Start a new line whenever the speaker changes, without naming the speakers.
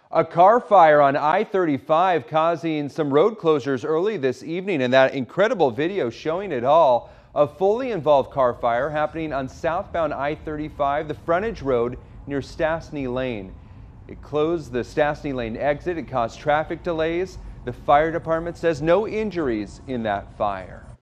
A car fire on I-35 causing some road closures early this evening, and that incredible video showing it all. A fully involved car fire happening on southbound I-35, the frontage road near Stassney Lane. It closed the Stassney Lane exit. It caused traffic delays. The fire department says no injuries in that fire.